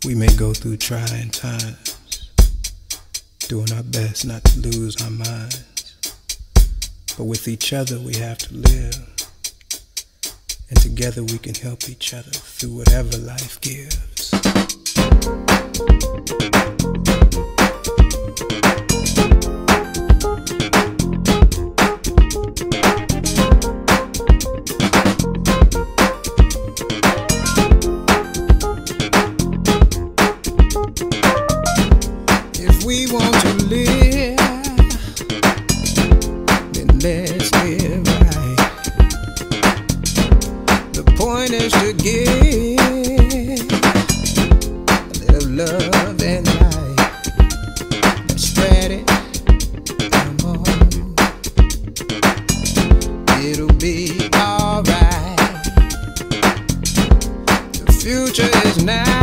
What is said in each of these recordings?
We may go through trying times, doing our best not to lose our minds. But with each other we have to live, and together we can help each other through whatever life gives. If we want to live, then let's live right. The point is to give a little love and light. Let's spread it, come on. It'll be alright. The future is now.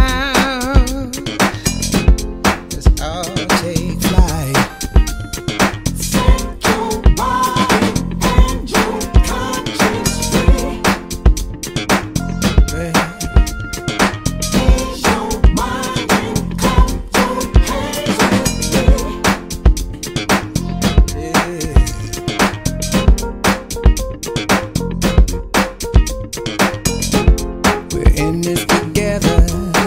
In this together,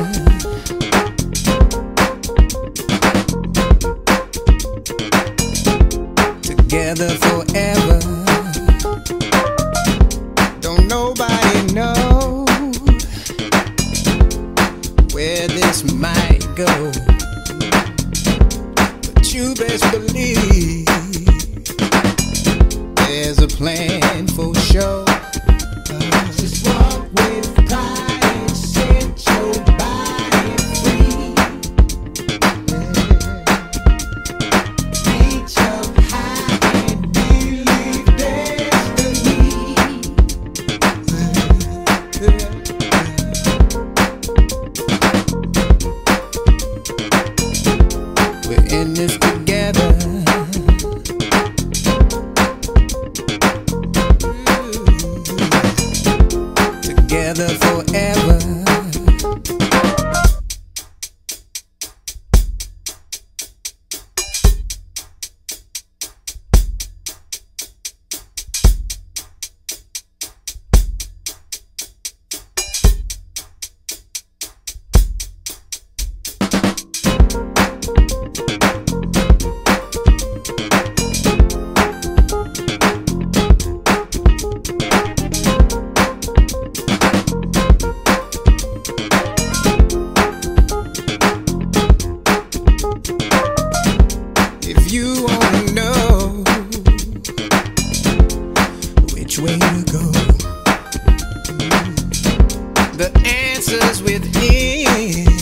together forever. Don't nobody know where this might go, but you best believe there's a plan for sure. Just walk with pride. We're in this together. Together forever. If you wanna know which way to go, the answer's within.